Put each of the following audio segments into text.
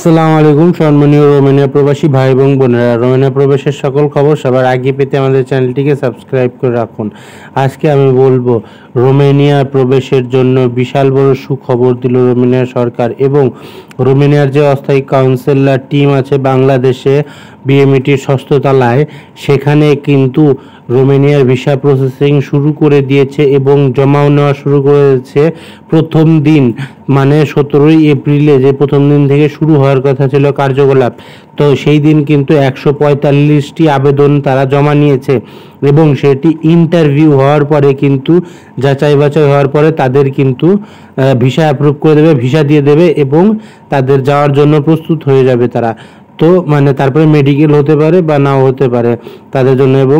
আসসালামু আলাইকুম সম্মানীয় রোমানিয়া প্রবাসী ভাই এবং বোনেরা, রোমানিয়া প্রবেশের সকল খবর সবার আগে পেতে আমাদের চ্যানেলটিকে সাবস্ক্রাইব করে রাখুন। আজকে আমি বলবো রোমানিয়া প্রবেশের জন্য বিশাল বড় সুখবর দিল রোমানিয়া সরকার এবং রোমানিয়ার যে অস্থায়ী কাউন্সিলর টিম আছে বাংলাদেশে বিএমইটির ষষ্ঠ তলায়, সেখানে কিন্তু রোমানিয়ার ভিসা প্রসেসিং শুরু করে দিয়েছে এবং জমাও নেওয়া শুরু করেছে। প্রথম দিন মানে 17ই এপ্রিলে যে প্রথম দিন থেকে শুরু হওয়ার কথা ছিল কার্যকলাপ, তো সেই দিন কিন্তু 145টি আবেদন তারা জমা নিয়েছে এবং সেটি ইন্টারভিউ হওয়ার পরে কিন্তু যাচাই বাছাই হওয়ার পরে তাদের কিন্তু ভিসা অ্যাপ্রুভ করে দেবে, ভিসা দিয়ে দেবে এবং তাদের যাওয়ার জন্য প্রস্তুত হয়ে যাবে তারা। তো মানে তারপরে মেডিকেল হতে পারে বা নাও হতে পারে তাদের জন্য এবং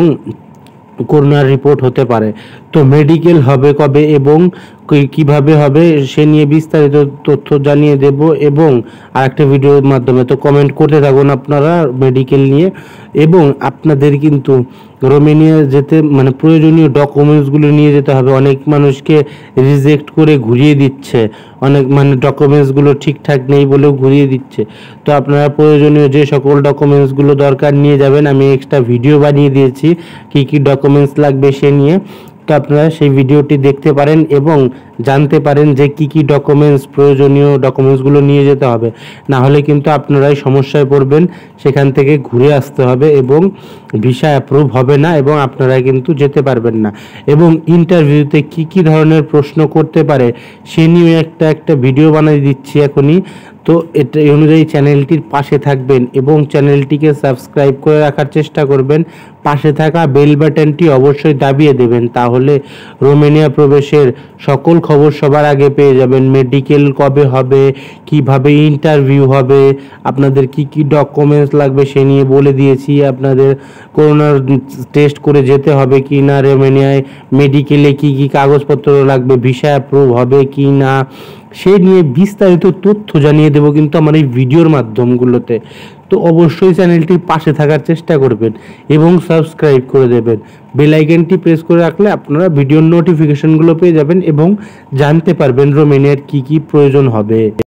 করোনার রিপোর্ট হতে পারে। তো মেডিকেল হবে কবে এবং কিভাবে হবে সে নিয়ে বিস্তারিত তথ্য জানিয়ে দেব এবং আরেকটা ভিডিওর মাধ্যমে। তো কমেন্ট করতে থাকুন আপনারা মেডিকেল নিয়ে। এবং আপনাদের কিন্তু রোমানিয়া যেতে মানে প্রয়োজনীয় ডকুমেন্টসগুলো নিয়ে যেতে হবে। অনেক মানুষকে রিজেক্ট করে ঘুরিয়ে দিচ্ছে, অনেক মানে ডকুমেন্টসগুলো ঠিকঠাক নেই বলেও ঘুরিয়ে দিচ্ছে। তো আপনারা প্রয়োজনীয় যে সকল ডকুমেন্টসগুলো দরকার নিয়ে যাবেন, আমি এক্সট্রা ভিডিও বানিয়ে দিয়েছি কী কী ডকুমেন্টস লাগবে সে নিয়ে। তো আপনারা সেই ভিডিওটি দেখতে পারেন এবং জানতে পারেন যে কি কি ডকুমেন্টস প্রয়োজনীয় ডকুমেন্টসগুলো নিয়ে যেতে হবে। না হলে কিন্তু আপনারাই সমস্যায় পড়বেন, সেখান থেকে ঘুরে আসতে হবে এবং ভিসা অ্যাপ্রুভ হবে না এবং আপনারা কিন্তু যেতে পারবেন না। এবং ইন্টারভিউতে কি কি ধরনের প্রশ্ন করতে পারে সে নিয়ে একটা ভিডিও বানিয়ে দিচ্ছি এখনই। তো এটা অনুযায়ী চ্যানেলটির পাশে থাকবেন এবং চ্যানেলটিকে সাবস্ক্রাইব করে রাখার চেষ্টা করবেন। পাশে থাকা বেল বাটনটি অবশ্যই দাবিয়ে দেবেন, তাহলে রোমানিয়া প্রবেশের সকল খবর সবার আগে পেয়ে যাবেন। মেডিকেল কবে হবে, কিভাবে ইন্টারভিউ হবে, আপনাদের কি কি ডকুমেন্টস লাগবে সে নিয়ে বলে দিয়েছি। আপনাদের করোনার টেস্ট করে যেতে হবে কি না রোমানিয়ায়, মেডিকেলে কি কি কাগজপত্র লাগবে, ভিসা অ্যাপ্রুভ হবে কি না সে নিয়ে বিস্তারিত তথ্য জানিয়ে দেব কিন্তু আমার এই ভিডিওর মাধ্যমগুলোতে। তো অবশ্যই চ্যানেলটির পাশে থাকার চেষ্টা করবেন এবং সাবস্ক্রাইব করে দেবেন। বেল আইকনটি প্রেস করে রাখলে আপনারা ভিডিওর নোটিফিকেশনগুলো পেয়ে যাবেন এবং জানতে পারবেন রোমানিয়ার কি কি প্রয়োজন হবে।